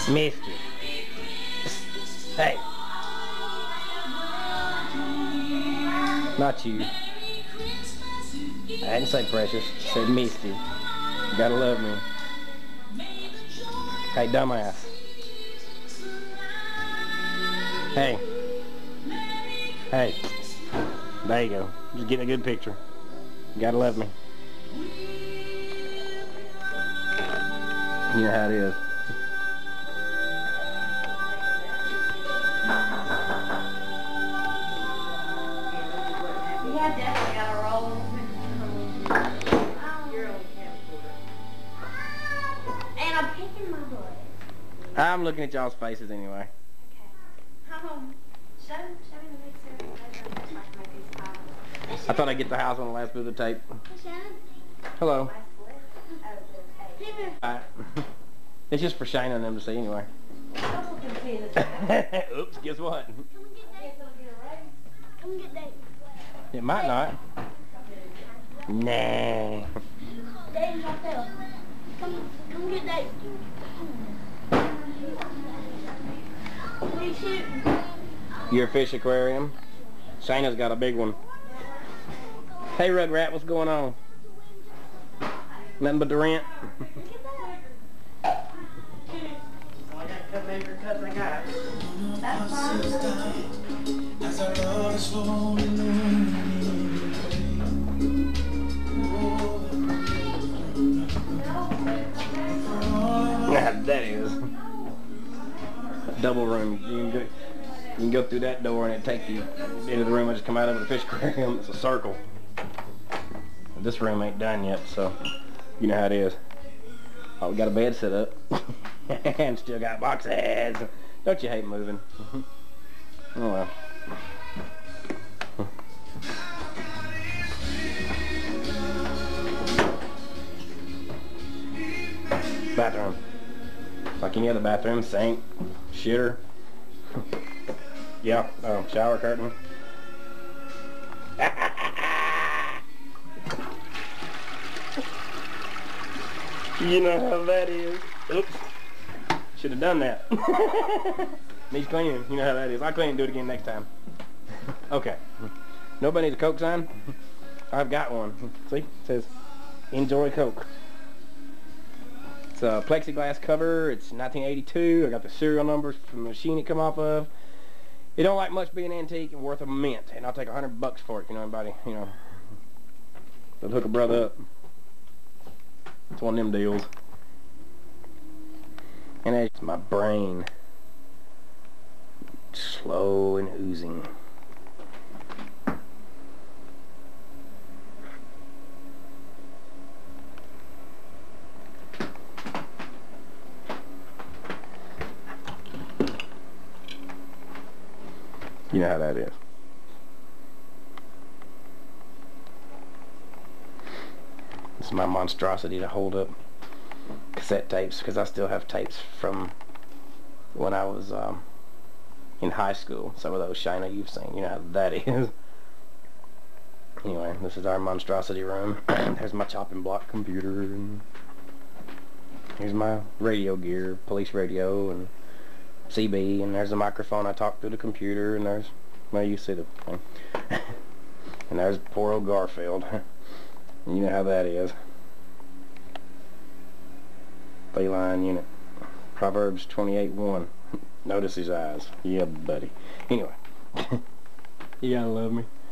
Mister. Hey. Not you. I didn't say precious. I said Misty. You gotta love me. Hey, dumbass. Hey. Hey. There you go. Just getting a good picture. You gotta love me. You know how it is. Yeah, definitely got a roll. You're on camcorder. And I'm picking my butt. I'm looking at y'all's faces anyway. Okay. Show me the mixer. I thought I'd get the house on the last bit of the tape. Hello. It's just for Shayna and them to see anyway. Oops, guess what? Come get Dave. It might not. Nah. Dave's right there. Come get Dave. What are you shooting? Your fish aquarium. Shayna's got a big one. Hey Rugrat, what's going on? Nothing but the rent. That's fine. That is. Double room. You can go through that door and it take you into the room I just come out of the fish aquarium. It's a circle. This room ain't done yet, so you know how it is. Oh, we got a bed set up. And still got boxes. Don't you hate moving? Oh well. Bathroom. Like any other bathroom, sink, shitter. Yeah, shower curtain. You know how that is. Oops. Should have done that. Needs cleaning. You know how that is. I'll clean and do it again next time. Okay. Nobody needs a Coke sign? I've got one. See? It says, enjoy Coke. It's a plexiglass cover. It's 1982. I got the serial numbers from the machine it come off of. It don't like much being antique and worth a mint. And I'll take $100 for it, you know, anybody, you know. They'll hook a brother up. It's one of them deals. And that's my brain. Slow and oozing. You know how that is. This is my monstrosity to hold up cassette tapes, because I still have tapes from when I was in high school. Some of those Shayna you've seen. You know how that is. Anyway, this is our monstrosity room. There's my chopping block computer, and here's my radio gear, police radio, and CB, and there's a microphone I talk through the computer, and there's, well, you see the thing. And there's poor old Garfield. You know how that is. Feline unit. Proverbs 28:1. Notice his eyes. Yeah, buddy. Anyway. You gotta love me.